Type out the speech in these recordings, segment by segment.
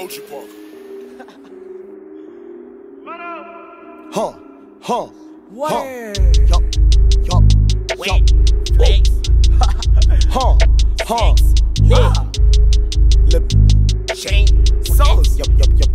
Gucci Park. Where? Yup. Wait. Flex. Lip. Chain. Sauce. Yup.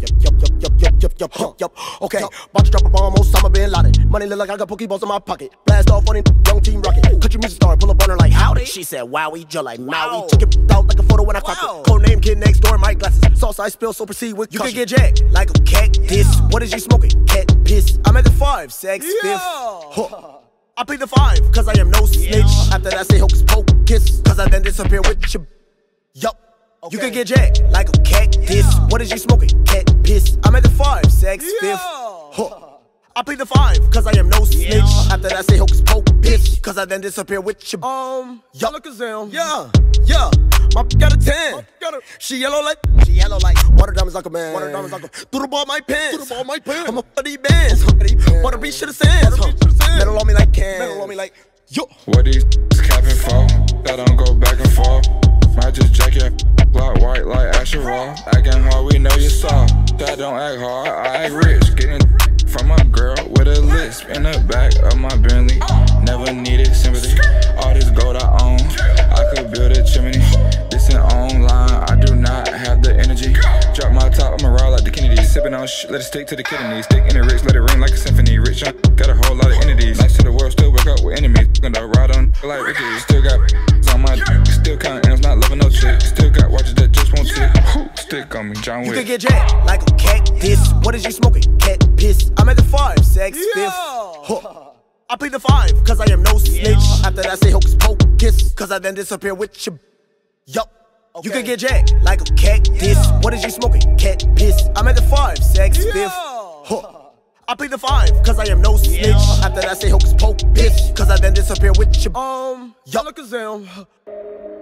Okay, about to drop a bomb on Osama bin Laden. Money look like I got Pokeballs in my pocket. Blast off on it, young team rocket. Country music star, pull up on her like howdy. She said wowie, just like Maui. Took it out like a photo when I cropped it. Code name kid next door, my glasses. Sauce I spill, so proceed with caution. You can get jacked like a cactus. What is you smoking? Cat piss. I'm at the 5, sex, 5th. Huh. I plead the 5, cause I am no snitch. After that, say hocus pocus, cause I then disappear with your. Yup. You can get jacked like a cactus. What is you smoking? Cat piss. I'm at the 5, sex, 5th. Huh. I plead the 5, cause I am no snitch. After that, say hocus pocus, cause I then disappear with your. Yalakazam. Yeah. My got a 10. She yellow like. Water diamonds like a man. Through the ball, my pants. I'm a buddy bands. Water beach to the sands. Metal on me like can. Yo. What these capping for? That don't go back and forth. Might just jack your block white like Asherah. Acting hard, we know you soft. That don't act hard, I act rich. Getting from a girl with a lisp in the back of my Bentley. Never needed sympathy. All this gold I own, I could build a chimney. Listen online, I do not have the energy. Drop my top, I'ma ride like the Kennedys. Sipping on shit, let it stick to the kidneys. Stick in the rich, let it ring like a symphony. Rich on, got a whole lot of entities. Nice to the world, still wake up with enemies. Gonna ride on like Ricky. Still got on my dick. Still counting M's, not loving no chick. Still got watches that just won't tick. Stick on me, John Wick. You can get jacked like a cactus. What is you smoking? Cat piss. I'm at the 5, sex, 5th. Huh. I plead the 5, cause I am no snitch. After that, say hocus pocus, cause I then disappear with your. Yup. You can get jacked like a cactus. What is you smoking? Cat piss. I'm at the 5, sex, 5th. Huh. I plead the 5, cause I am no snitch. After that, say hocus pocus, cause I then disappear with your. Yalakazam.